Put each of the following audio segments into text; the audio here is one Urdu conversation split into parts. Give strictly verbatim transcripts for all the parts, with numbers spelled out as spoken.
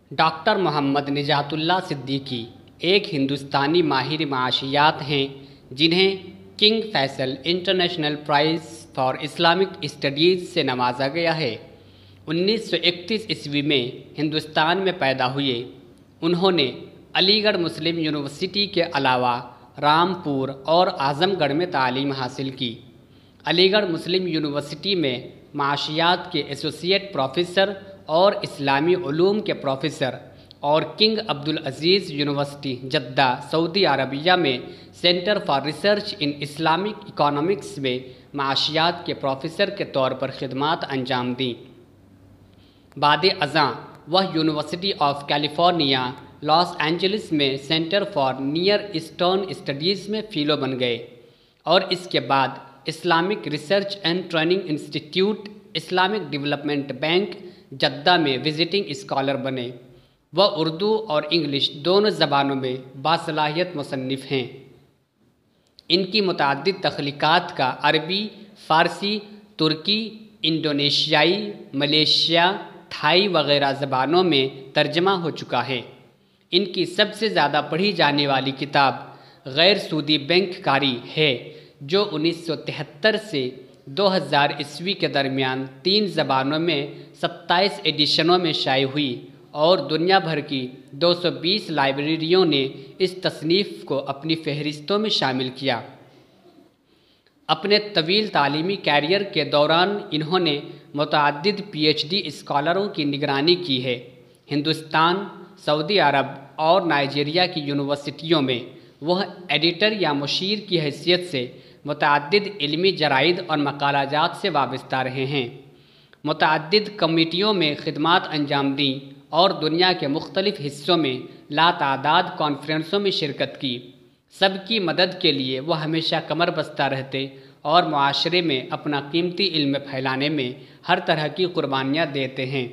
ڈاکٹر محمد نجات اللہ صدیقی ایک ہندوستانی ماہر معاشیات ہیں جنہیں king Faisal international prize for Islamic studies سے نوازا گیا ہے۔ انیس سو اکتیس عیسوی میں ہندوستان میں پیدا ہوئے۔ انہوں نے علی گڑھ مسلم یونیورسٹی کے علاوہ رامپور اور اعظم گڑھ میں تعلیم حاصل کی۔ علی گڑھ مسلم یونیورسٹی میں معاشیات کے ایسوسیٹ پروفیسر اور اسلامی علوم کے پروفیسر اور کنگ عبدالعزیز یونیورسٹی جدہ سعودی عربیہ میں centre for research in Islamic economics میں معاشیات کے پروفیسر کے طور پر خدمات انجام دیں۔ بعد ازاں وہ university of California Los Angeles میں centre for near eastern studies میں فیلو بن گئے اور اس کے بعد Islamic research and training institute Islamic development bank Jeddah میں وزٹنگ اسکالر بنے۔ وہ اردو اور انگلش دونوں زبانوں میں باصلاحیت مصنف ہیں۔ ان کی متعدد تخلیقات کا عربی، فارسی، ترکی، انڈونیشیائی، ملیشیا، تھائی وغیرہ زبانوں میں ترجمہ ہو چکا ہے۔ ان کی سب سے زیادہ پڑھی جانے والی کتاب غیر سودی بینک کاری ہے جو انیس سو تہتر سے دو ہزار عیسوی کے درمیان تین زبانوں میں ستائیس ایڈیشنوں میں شائع ہوئی اور دنیا بھر کی دو سو بیس لائبریریوں نے اس تصنیف کو اپنی فہرستوں میں شامل کیا۔ اپنے طویل تعلیمی کیریئر کے دوران انہوں نے متعدد پی ایچ ڈی اسکالروں کی نگرانی کی ہے۔ ہندوستان، سعودی عرب اور نائجیریا کی یونیورسٹیوں میں وہ ایڈیٹر یا مشیر کی حیثیت سے متعدد علمی جرائد اور مقالہ جات سے وابستہ رہے ہیں۔ متعدد کمیٹیوں میں خدمات انجام دیں اور دنیا کے مختلف حصوں میں لاتعداد کانفرنسوں میں شرکت کی۔ سب کی مدد کے لیے وہ ہمیشہ کمر بستہ رہتے اور معاشرے میں اپنا قیمتی علم پھیلانے میں ہر طرح کی قربانیاں دیتے ہیں۔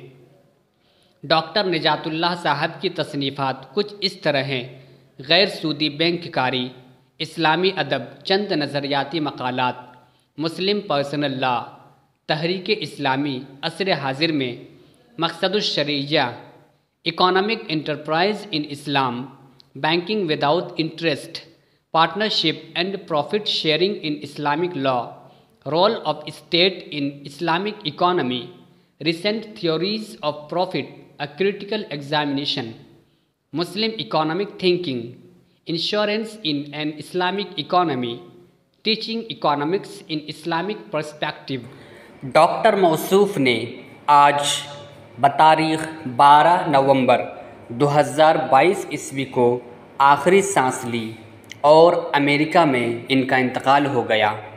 ڈاکٹر نجات اللہ صاحب کی تصنیفات کچھ اس طرح ہیں: غیر سودی بینک کاری، اسلامی ادب، چند نظریاتی مقالات، مسلم پرسنل لا، تحریک اسلامی عصر حاضر میں، مقصد الشرعیہ، economic enterprise in Islam, banking without interest, partnership and profit sharing in Islamic law, role of state in Islamic economy, recent theories of profit, a critical examination, Muslim economic thinking, insurance in an Islamic economy, teaching economics in Islamic perspective. Doctor موصوف نے آج بتاریخ بارہ نومبر دو ہزار بائیس عیسوی کو آخری سانس لی اور امریکہ میں ان کا انتقال ہو گیا۔